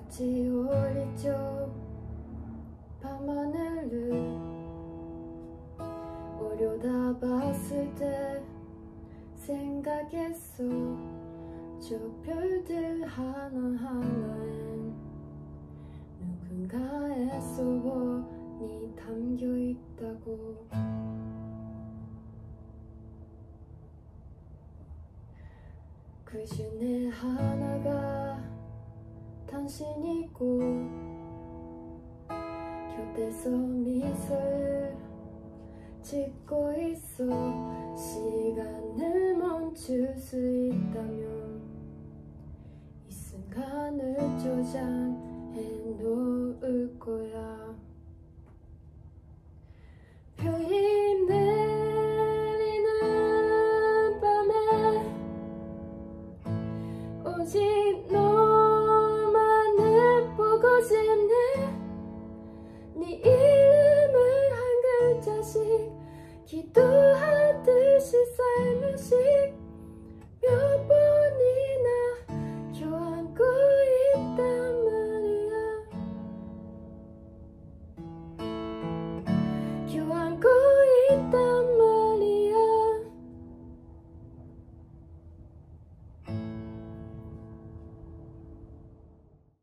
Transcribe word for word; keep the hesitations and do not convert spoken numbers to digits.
마치 어릴 적 밤하늘을 올려다봤을 때 생각했어. 저 별들 하나하나엔 누군가의 소원이 담겨있다고. 그 중에 하나가 당신이고, 곁에서 미소를 짓고 있어. 시간을 멈출 수 있다면 이 순간을 저장해 놓